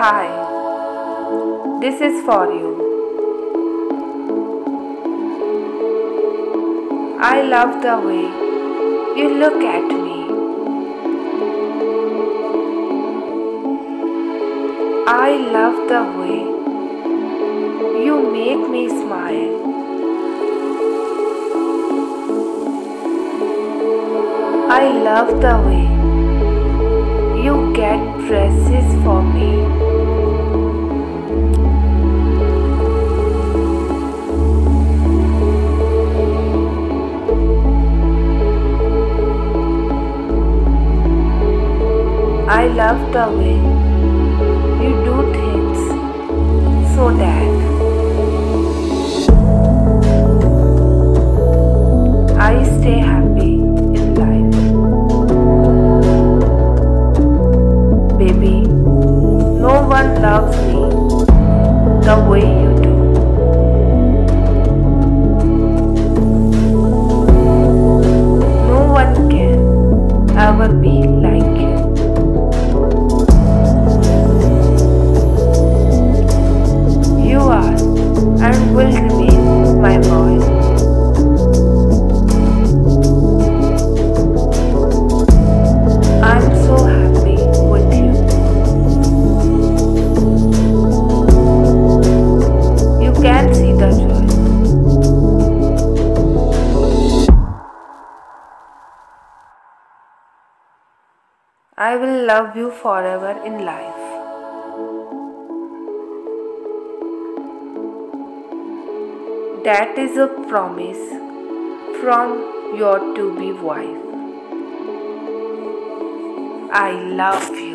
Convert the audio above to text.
Hi, this is for you. I love the way you look at me. I love the way you make me smile. I love the way you get dresses for me. I love the way you do things so that I stay happy in life. Baby, no one loves me the way you do. No one can ever be like you. You are and will remain my boy. I'm so happy with you. You can see the joy. I will love you forever in life. That is a promise from your to-be wife. I love you.